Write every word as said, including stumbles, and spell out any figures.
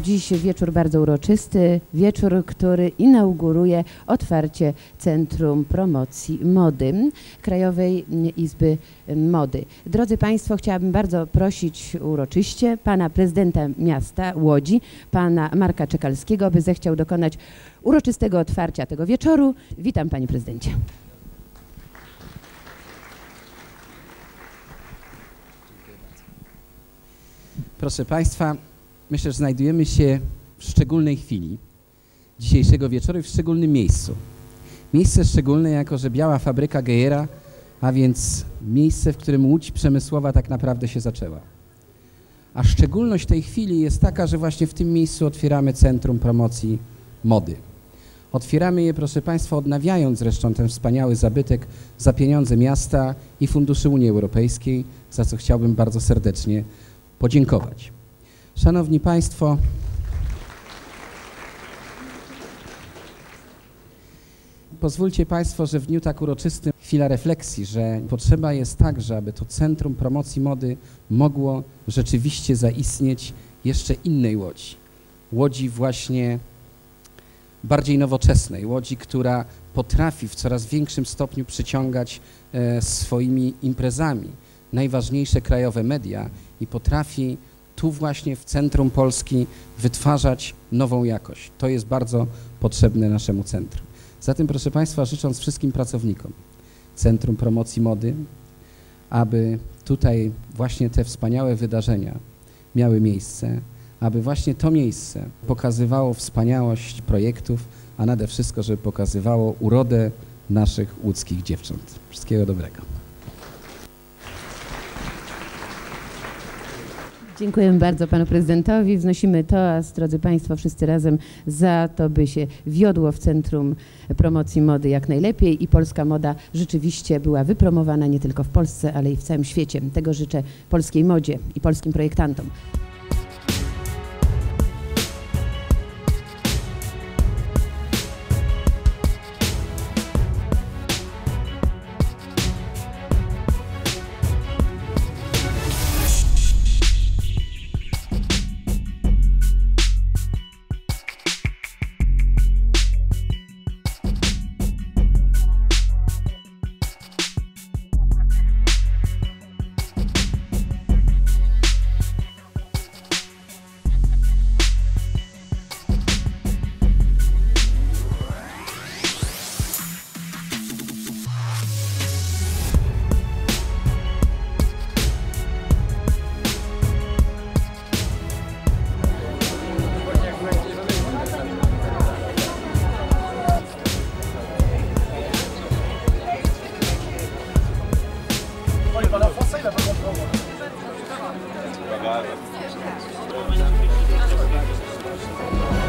Dziś wieczór bardzo uroczysty, wieczór, który inauguruje otwarcie Centrum Promocji Mody Krajowej Izby Mody. Drodzy Państwo, chciałabym bardzo prosić uroczyście pana prezydenta miasta Łodzi, pana Marka Czekalskiego, by zechciał dokonać uroczystego otwarcia tego wieczoru. Witam, panie prezydencie. Proszę Państwa, myślę, że znajdujemy się w szczególnej chwili dzisiejszego wieczoru i w szczególnym miejscu. Miejsce szczególne, jako że Biała Fabryka Gejera, a więc miejsce, w którym Łódź przemysłowa tak naprawdę się zaczęła. A szczególność tej chwili jest taka, że właśnie w tym miejscu otwieramy Centrum Promocji Mody. Otwieramy je, proszę Państwa, odnawiając zresztą ten wspaniały zabytek za pieniądze miasta i funduszy Unii Europejskiej, za co chciałbym bardzo serdecznie podziękować. Szanowni Państwo, pozwólcie Państwo, że w dniu tak uroczystym chwila refleksji, że potrzeba jest także, aby to Centrum Promocji Mody mogło rzeczywiście zaistnieć jeszcze innej Łodzi. Łodzi właśnie bardziej nowoczesnej, Łodzi, która potrafi w coraz większym stopniu przyciągać e, swoimi imprezami najważniejsze krajowe media i potrafi tu właśnie w centrum Polski wytwarzać nową jakość. To jest bardzo potrzebne naszemu centrum. Zatem, proszę Państwa, życząc wszystkim pracownikom Centrum Promocji Mody, aby tutaj właśnie te wspaniałe wydarzenia miały miejsce, aby właśnie to miejsce pokazywało wspaniałość projektów, a nade wszystko, żeby pokazywało urodę naszych łódzkich dziewcząt. Wszystkiego dobrego. Dziękujemy bardzo panu prezydentowi. Wznosimy toast, drodzy Państwo, wszyscy razem za to, by się wiodło w Centrum Promocji Mody jak najlepiej i polska moda rzeczywiście była wypromowana nie tylko w Polsce, ale i w całym świecie. Tego życzę polskiej modzie i polskim projektantom. La français, il a pas compris.